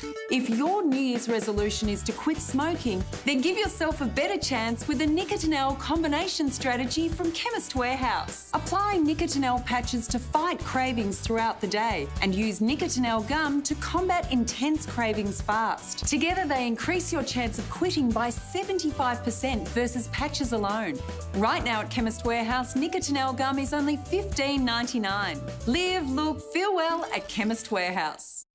If your New Year's resolution is to quit smoking, then give yourself a better chance with a Nicotinell combination strategy from Chemist Warehouse. Apply Nicotinell patches to fight cravings throughout the day and use Nicotinell gum to combat intense cravings fast. Together, they increase your chance of quitting by 75% versus patches alone. Right now at Chemist Warehouse, Nicotinell gum is only $15.99. Live, look, feel well at Chemist Warehouse.